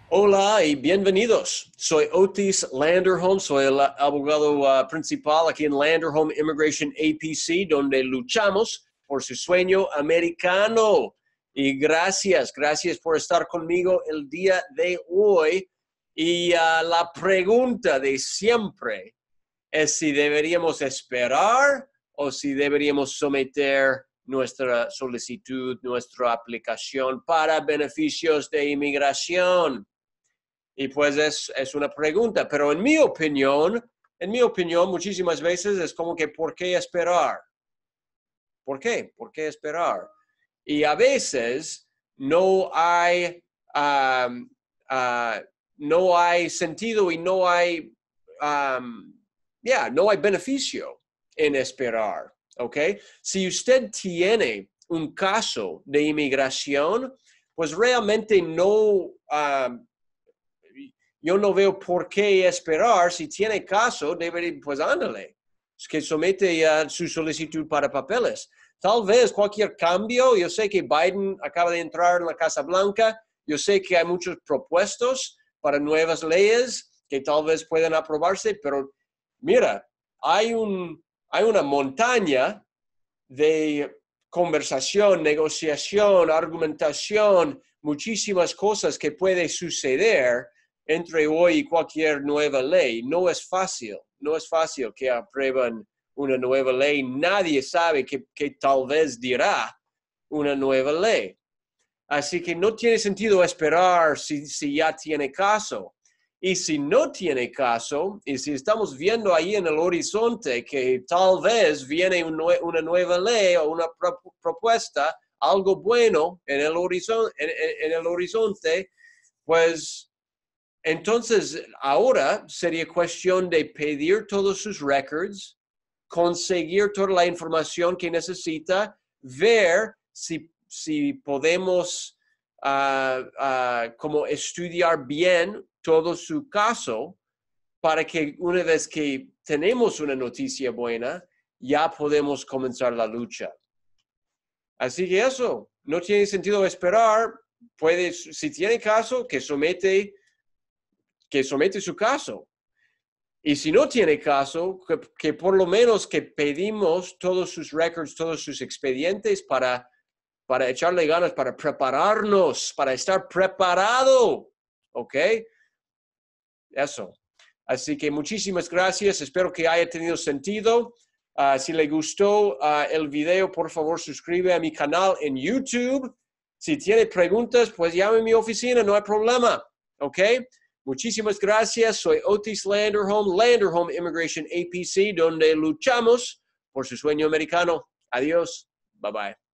Hola y bienvenidos. Soy Otis Landerholm, soy el abogado principal aquí en Landerholm Immigration A.P.C, donde luchamos por su sueño americano. Y gracias por estar conmigo el día de hoy. Y la pregunta de siempre es si deberíamos esperar o si deberíamos someter nuestra solicitud, nuestra aplicación para beneficios de inmigración. Y pues es una pregunta, pero en mi opinión, muchísimas veces es como que ¿por qué esperar? ¿Por qué? ¿Por qué esperar? Y a veces no hay sentido y no hay beneficio en esperar, ¿ok? Si usted tiene un caso de inmigración, pues realmente yo no veo por qué esperar. Si tiene caso, pues ándale, es que somete su solicitud para papeles. Tal vez cualquier cambio, yo sé que Biden acaba de entrar en la Casa Blanca, yo sé que hay muchos propuestos para nuevas leyes que tal vez puedan aprobarse, pero mira, hay una montaña de conversación, negociación, argumentación, muchísimas cosas que pueden suceder entre hoy y cualquier nueva ley. No es fácil que aprueben una nueva ley. Nadie sabe qué tal vez dirá una nueva ley. Así que no tiene sentido esperar si ya tiene caso. Y si no tiene caso, y si estamos viendo ahí en el horizonte que tal vez viene una nueva ley o una propuesta, algo bueno en el horizonte, pues entonces ahora sería cuestión de pedir todos sus records, conseguir toda la información que necesita, ver si podemos como estudiar bien todo su caso para que una vez que tenemos una noticia buena, ya podemos comenzar la lucha. Así que eso, no tiene sentido esperar. Si tiene caso, que somete su caso. Y si no tiene caso, que por lo menos que pedimos todos sus records, todos sus expedientes para echarle ganas, para prepararnos, para estar preparado. ¿Ok? Eso. Así que muchísimas gracias. Espero que haya tenido sentido. Si le gustó el video, por favor, suscribe a mi canal en YouTube. Si tiene preguntas, pues llame a mi oficina, no hay problema. ¿Ok? Muchísimas gracias. Soy Otis Landerholm, Landerholm Immigration A.P.C, donde luchamos por su sueño americano. Adiós. Bye bye.